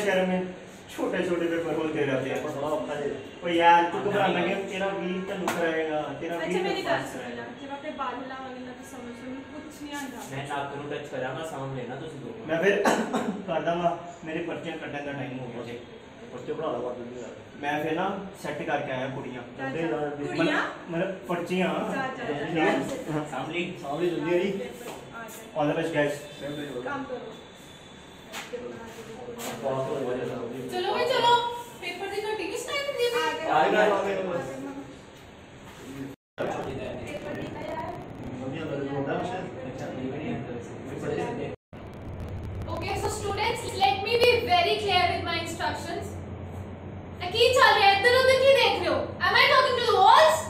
शहर में छोटे छोटे पेपर होते रहते हैं, बड़ा औखा है। कोई यार तू घबराना क्यों, तेरा वीर तनु कराएगा, तेरा वीर अच्छा मेरी बात पास सुन कराएगा। जब अपने बाल हिलावांगे तो समझ में कुछ नहीं आता। मैं नाक करूं टच करांगा साउंड लेना तुसी दो। मैं फिर कर दूंगा, मेरी पर्चियां कटने का टाइम हो गया जी। पर्चे पढ़ा लो बात नहीं। मैं फिर ना सेट करके आया कुड़ियां, कुड़ियां मतलब पर्चियां सामने सामने जल्दी आई। ऑल द बेस्ट गाइस, काम करो। चलो भाई चलो, पेपर दी कटिंग किस टाइम दी है? Okay, so students, let me be very clear with my instructions. की चल रहा है इधर उधर की देख रहे हो? Am I talking to the walls?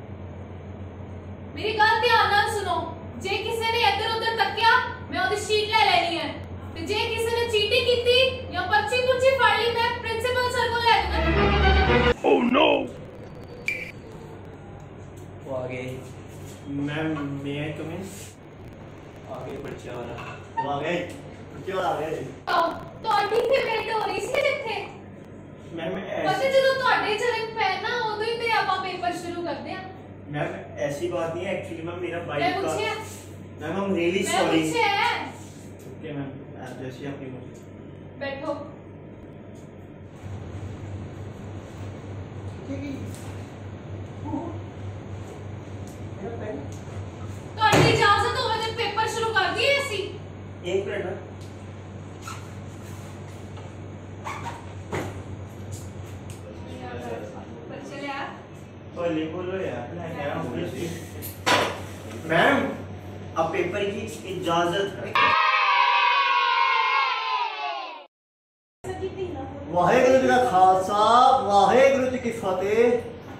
मेरी गल ध्यान नाल सुनो, जे किसी ने इधर उधर तकिया मैं ओदी शीट ले लेनी है ते जे किसी ने चीटिंग कीती या पर्ची पुर्ची फाड़ ली मैं प्रिंसिपल सर को ले दूंगा। ओह नो, वो आ गए मैम मे आई कम इन? आगे पर्चे वाला वो आ गए, पर्ची वाला आ गए। ਤੁਹਾਡੀ ਫੇਵਰੇਟ ਹੋ ਰਹੀ ਸੀ ਜਿੱਥੇ मैम ਪਤਾ ਜਦੋਂ ਤੁਹਾਡੇ ਚਰਨ ਪੈ ਨਾ ਉਦੋਂ ਹੀ ਤੇ ਆਪਾਂ ਪੇपर ਸ਼ੁਰੂ ਕਰਦੇ ਆ। मैम ऐसी बात नहीं है, एक्चुअली मैम मेरा मैं बाइक का पूछे मैम आई एम रियली मैं सॉरी। पूछे है। ओके मैम, जैसे आपकी मर्जी। बैठो। ਤੁਹਾਡੀ ਇਜਾਜ਼ਤ ਹੋਵੇ ਤੇ ਪੇਪਰ ਸ਼ੁਰੂ ਕਰ ਦਈਏ ਅਸੀਂ। एक मिनट ना, पर्चे ले आ। बोले बोलो यार, मैं कह रहा हूँ मैम अब पेपर की इजाजत है। वाहेगुरु जी का खालसा वाहेगुरु जी की फतेह।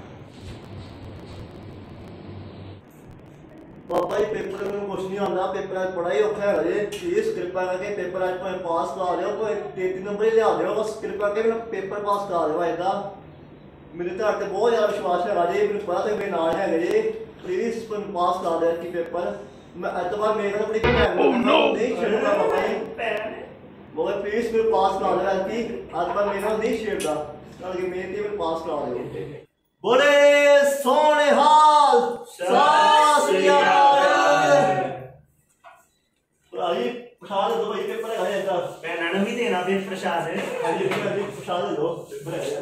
बाबा जी पेपर में कुछ नहीं आता, पेपर आज बड़ा ही औखा है जी। प्लीज कृपा करके पेपर आज भाई पास करा दो, कोई 3 नंबर ही लिया दो, बस कृपा करके मेरा पेपर पास करा दो। इदा मेरे तो आपसे बहुत ज़्यादा विश्वास है जी, मैंने पता तो मेरे नाल है जी। प्लीज पास करा दो कि पेपर मैं आज तो बाद मेरे अपनी नहीं छेड़ूंगा बाबा जी। बोले प्लीज मेरे पास करा दो कि आज बाद मेरा नहीं छेड़ता, ताकि मेरे पास करा दो। बोले सोने हाल सास अभी प्रसाद दो भाई, पेपर है ऐसा मैं भी देना फिर प्रसाद है। अभी प्रसाद दो, पेपर है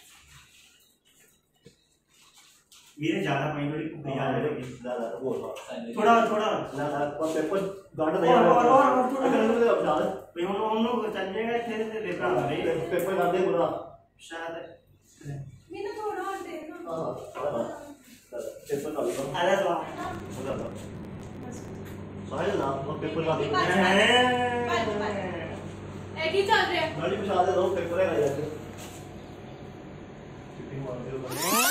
मेरे ज्यादा पॉइंट थोड़ी याद रहेगी, दादा बोल थोड़ा थोड़ा दादा पर पेपर गांड दे और थोड़ा अगर उन्होंने प्रसाद भाई उन्होंने चल जाएगा थे ले का नहीं पेपर गांड दे बोला शायद मैंने थोड़ा और दे ना। हां पेपर का भी अरे तो साहिल ना पेपर का दे एक ही चल रहा है। गाड़ी प्रसाद दो, पेपर है जाके शिपिंग मार दो।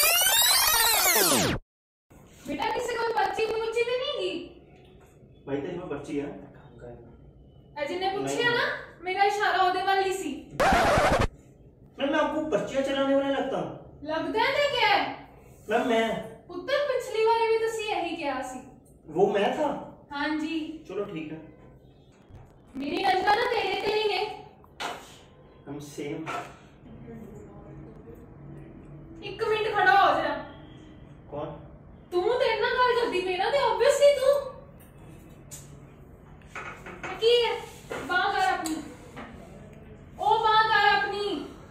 बेटा किसी को पर्ची पूछी तो नहीं की? भाई तो इसमें पर्ची है अजय ने पूछी है ना, मेरा इशारा होने वाली सी। मैं आपको पर्चियां चलाने वाला लगता हूं? लगदा है क्या है? मैम मैं पुत्र पिछली बार भी तुसी यही किया सी। वो मैं था। हां जी चलो ठीक है, मेरी नजर ना तेरे ते नहीं है। हम सेम। एक मिनट खड़ा हो जरा। कौन? तू तेरे ना गल करदी पे ना ते ऑब्वियसली तू की है बांह कर अपनी, ओ बांह कर अपनी।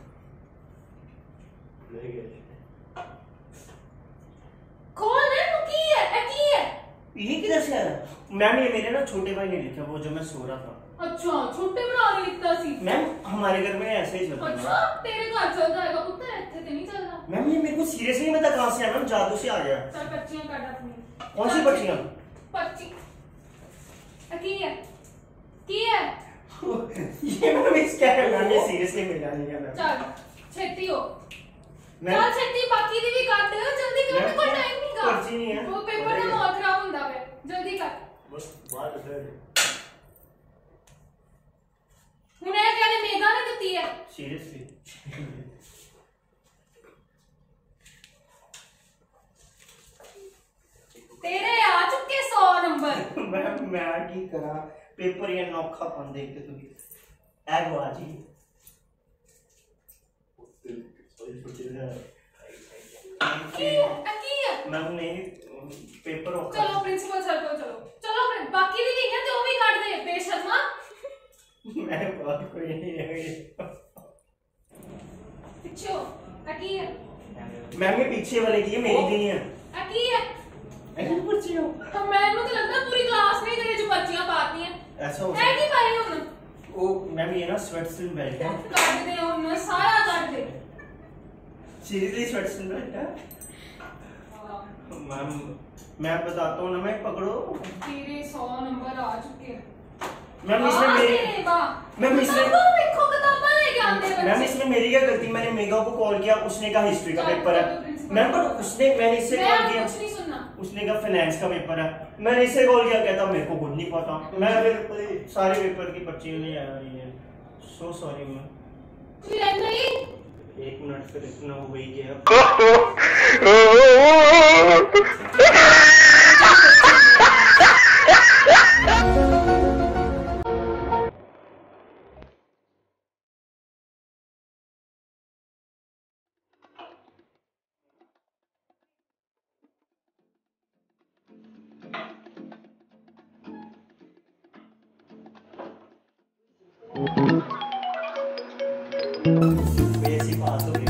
ले गए कौन है तू की है? ये किधर से आया? मैम ये मेरे ना छोटे भाई ने लिखा, वो जो मैं सो रहा था। अच्छा छोटे भरा ने लिखता सी। मैम हमारे घर में ऐसे ही चलता है। अच्छा तेरे घर चल जाएगा पुत्र, इत्थे ते नहीं चलना। मैम ये मेरे को सीरियसली नहीं पता कहां से आया, मैम जादू से आ गया। चल पर्चियां काट अपनी। कौन सी पर्चियां? पर्ची की है ये मैम इसका है, मैम ये सीरियसली मिला नहीं है मैम। चल छेती हो, मैम चल छेती बाकी दी भी काट जल्दी कर, मेरे को मैम, टाइम नहीं गा। पर्ची नहीं है। वो पेपर ना बहुत खराब हुंदा है, जल्दी कर। बस बाहर बैठे हुन ए कहने मेघा ने दित्ती है। सीरियसली तेरे आ चुके 100 नंबर। मैं की करा, पेपर ये नौखापन देख के तो ऐ गवा जी मैम नहीं पेपर होगा चलो प्रिंसिपल सर को चलो चलो बाकी भी लिखे तो वो भी काट दे बेशर्मा मैं बात कोई नहीं है पिछो अकी है मैम ये पीछे वाले की है मेरी नहीं है अकी है ऐसे पर्ची हो तो मैंने तो लगता पूरी क्लास में तेरे जो पर्चियां पाती हैं ऐसा हो है कि पाए हुन वो मैम ये ना स्वेटसर्न बेल्ट है काट दे उन सारा काट दे सीरियसली स्वेटसर्न बेल्ट है मैम मैं बताता हूँ ना मैं पकड़ो तेरे 100 नंबर आ चुके हैं मैम इसमें मेरी मैम इसमें देखो किताबें लेके आते हैं मैम इसमें मेरी क्या गलती मैंने मेगा को कॉल किया उसने कहा हिस्ट्री का पेपर है मैम पर उसने मैंने इससे कॉल किया कुछ नहीं सुनना उसने कहा फाइनेंस का पेपर है मैंने इससे कॉल किया कहता मेरे को खुद नहीं पता मैं फिर सारे पेपर की पर्ची नहीं आ रही है सो सॉरी मैम तू नहीं 1 मिनट फिर इतना हो गई गया ऐसी बात हो गई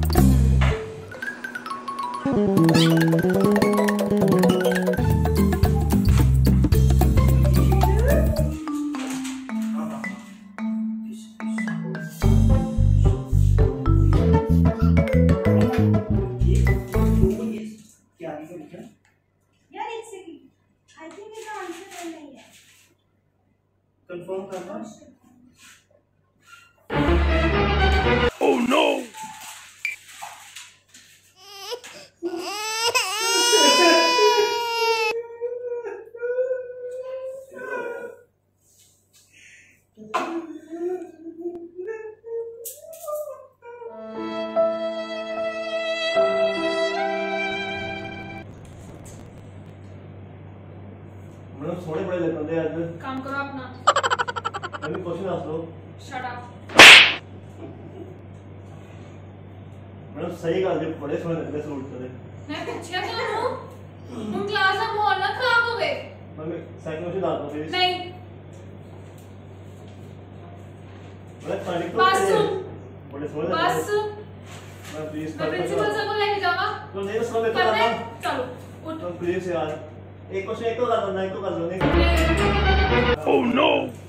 यार एक सेकंड आई थिंक इसका आंसर नहीं है कंफर्म करना मैडम थोड़े बड़े लगते हैं आज काम करो अपना मैंने क्वेश्चन आंसर लो शट अप मैडम सही गल जे बड़े सोने लगते सूट करे मैं पूछा क्यों हूं तुम क्लास में माहौल ना खराब हो गए मैम सेकंड क्वेश्चन डाल दो प्लीज नहीं मैडम पानी को बस बड़े सोने बस मैम प्लीज मैं प्रिंसिपल सर को लेके जावा तो नहीं तो समय तो करना है? करना चलो उठ तो प्लीज यार एक क्वेश्चन एक तो कर लो एक तो कर लो नहीं ओह नो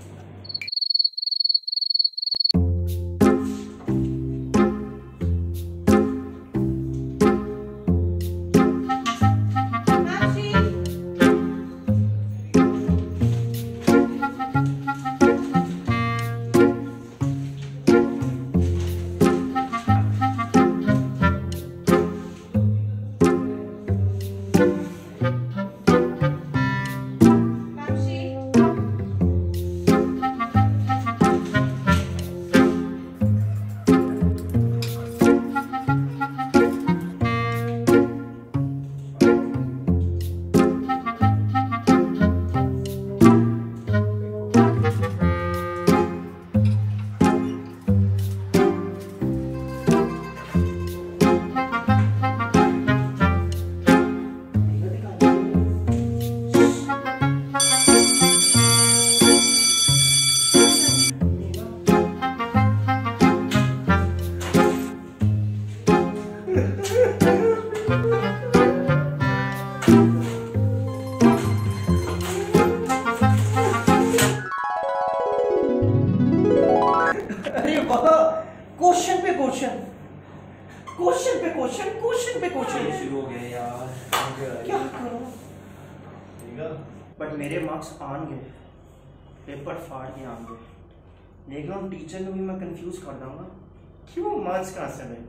क्वेश्चन पे क्वेश्चन क्वेश्चन पे क्वेश्चन क्वेश्चन पे क्वेश्चन शुरू हो गया यार क्या करूं ठीक है बट मेरे मार्क्स आन गए पेपर फाड़ के आन गए देख रहा हूँ टीचर को भी मैं कंफ्यूज कर दूंगा क्यों मार्क्स कहाँ से गए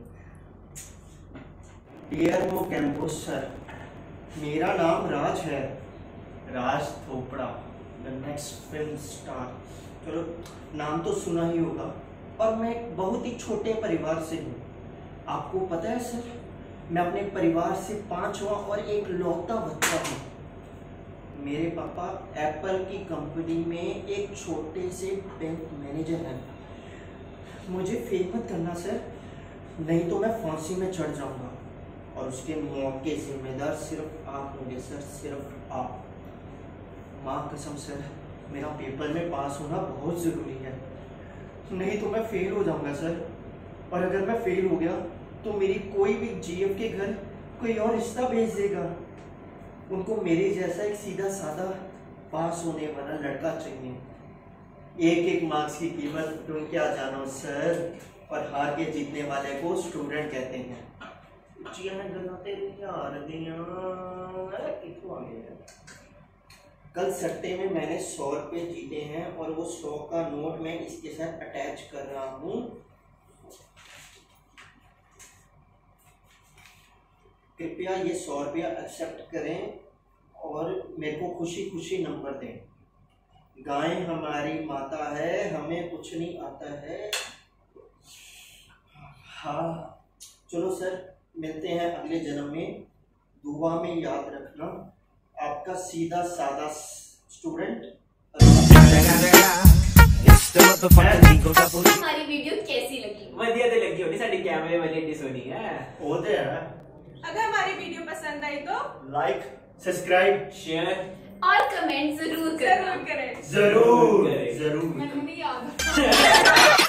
डियर वो कैंपस सर मेरा नाम राज है Raj Thopra the next film star चलो नाम तो सुना ही होगा और मैं एक बहुत ही छोटे परिवार से हूँ आपको पता है सर मैं अपने परिवार से पांचवा और एक लौता बच्चा हूँ मेरे पापा एप्पल की कंपनी में एक छोटे से बैंक मैनेजर हैं मुझे फेमस करना सर नहीं तो मैं फांसी में चढ़ जाऊंगा और उसके मौत के जिम्मेदार सिर्फ आप होंगे सर, सिर्फ आप। माँ कसम सर, मेरा पेपर में पास होना बहुत ज़रूरी है, नहीं तो मैं फेल हो जाऊंगा सर। और अगर मैं फेल हो गया तो मेरी कोई भी जीएफ के घर कोई और रिश्ता भेज देगा। उनको मेरे जैसा एक सीधा साधा पास होने वाला लड़का चाहिए। एक एक मार्क्स की कीमत तुम क्या जानो सर, और हार के जीतने वाले को स्टूडेंट कहते हैं। कल सट्टे में मैंने 100 रुपये जीते हैं और वो 100 का नोट मैं इसके साथ अटैच कर रहा हूँ। कृपया ये 100 रुपया एक्सेप्ट करें और मेरे को खुशी खुशी नंबर दें। गाय हमारी माता है, हमें कुछ नहीं आता है। हाँ चलो सर, मिलते हैं अगले जन्म में। दुआ में याद रखना, आपका सीधा साधा स्टूडेंट। हमारी वीडियो कैसी लगी? ਵਧੀਆ ਤੇ ਲੱਗੀ ਹੋਣੀ, ਸਾਡੀ ਕੈਮਰੇ ਵਾਲੀ ਏਡੀ ਸੋਹਣੀ ਹੈ। वो तो है। अगर हमारी वीडियो पसंद आई तो लाइक, सब्सक्राइब, शेयर और कमेंट जरूर करना। जरूर करें। जरूर करें। जरूर। मैंने नहीं याद